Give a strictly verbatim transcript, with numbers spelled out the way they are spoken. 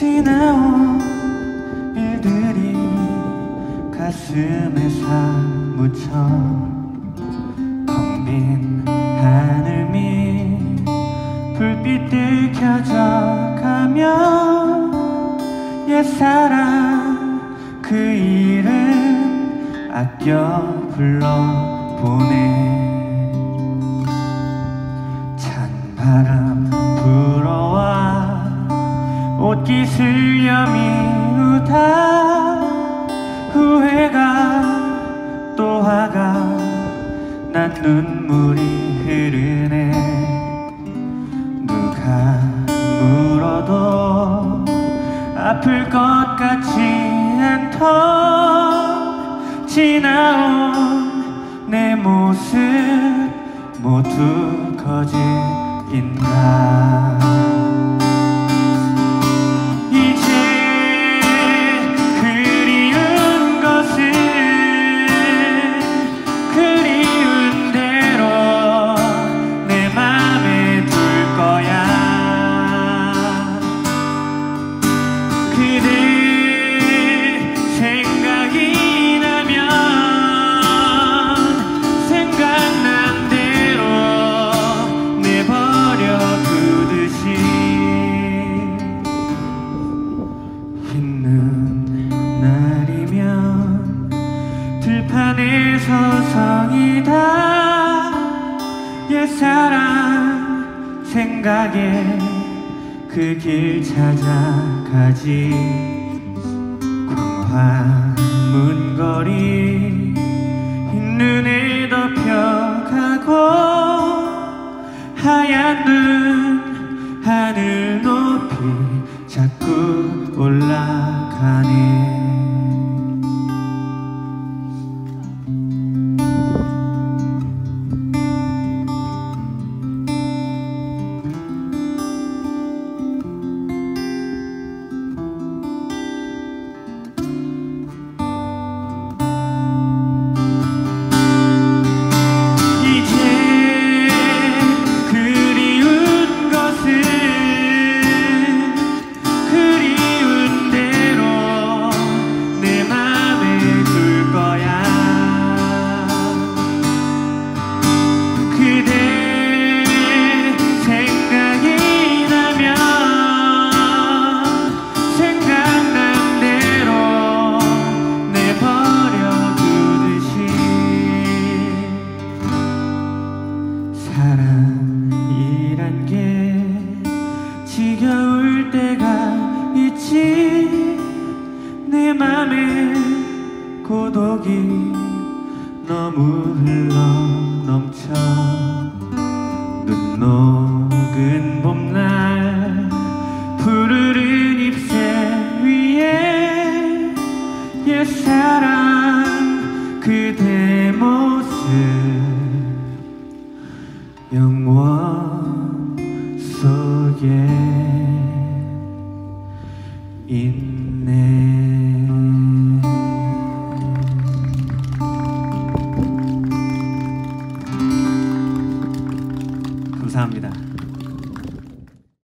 지나온 일들이 가슴에 사무쳐 텅 빈 하늘 밑 불빛들 켜져가며 옛사랑 그 이름 아껴 불러보네. 찬바람 불어와 옷깃 슬려 미우다 후회가 또 화가 난 눈물이 흐르네. 누가 물어도 아플 것 같지 않던 지나온 내 모습 모두 거짓인가. 들판에 서성이다 옛사랑 생각에 그 길 찾아가지. 광화문 거리 흰 눈에 덮여가고 하얀 눈 하늘 높이 자꾸 올라가네. 사랑이란 게 지겨울 때가 있지. 내 맘에 고독이 너무 흘러 넘쳐